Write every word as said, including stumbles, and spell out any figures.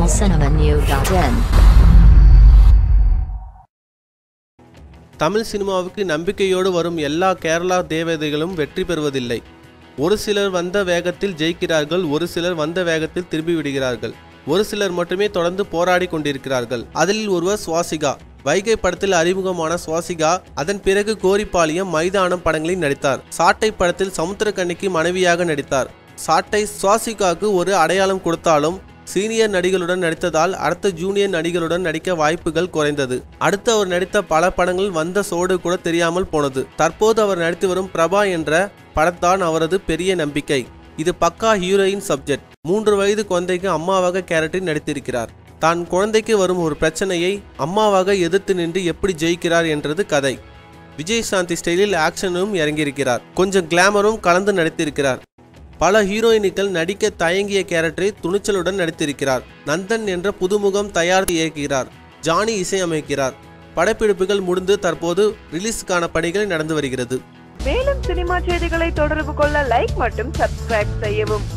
tamil cinema new dot in. Tamil சினிமாவுக்கு நம்பிக்கையோடு வரும் எல்லா கேரளா தேவதைகளும் வெற்றி பெறுவதில்லை. ஒரு சிலர் வந்த வேகத்தில் ஜெயிக்கிறார்கள், ஒரு சிலர் வந்த வேகத்தில் திரும்பி விடுகிறார்கள். ஒரு சிலர் மட்டுமே தொடர்ந்து போராடி கொண்டிருக்கிறார்கள். அதில் ஒருவர் சுவாசிகா. வைகை படத்தில் அறிமுகமான சுவாசிகா அதன் பிறகு கோரிப்பாளையம், மைதானம் படங்களில் நடித்தார். சாட்டை படத்தில் சமுத்திரக்கன்னிக்கு மனைவியாக நடித்தார். சாட்டை சுவாசிகாவுக்கு ஒரு அடையாளம் கொடுத்தாலும் சீனியர் நடிகளுடன் நடித்ததால் அடுத்த ஜூனியர் நடிகளுடன் நடிக்க வாய்ப்புகள் குறைந்தது. அடுத்து அவர் நடித்த பல படங்கள் வந்த சோடு கூட தெரியாமல் போனது. தற்போது அவர் நடித்து வரும் பிரபா என்ற படத்தான் அவரது பெரிய நம்பிக்கை. இது பக்கா ஹீரோயின் சப்ஜெக்ட். மூன்று வயது குழந்தைக்கு அம்மாவாக கேரக்டரில் நடித்திருக்கிறார். தான் குழந்தைக்கு வரும் ஒரு பிரச்சனையை அம்மாவாக எதிர்த்து நின்று எப்படி ஜெயிக்கிறார் என்றது கதை. விஜய் சாந்தி ஸ்டைலில் ஆக்ஷனும் இறங்கியிருக்கிறார். கொஞ்சம் கிளாமரும் கலந்து நடித்திருக்கிறார். பல ஹீரோயின்கள் நடிக்க தயங்கிய கேரக்டரை துணிச்சலுடன் நடித்திருக்கிறார். நந்தன் என்ற புதுமுகம் தயாரித்து இயக்குகிறார். ஜானி இசையமைக்கிறார். படப்பிடிப்புகள் முடிந்து தற்போது ரிலீஸுக்கான பணிகள் நடந்து வருகிறது. மேலும் சினிமா செய்திகளை தொடர்பு கொள்ள லைக் மற்றும் சப்ஸ்கிரைப் செய்யவும்.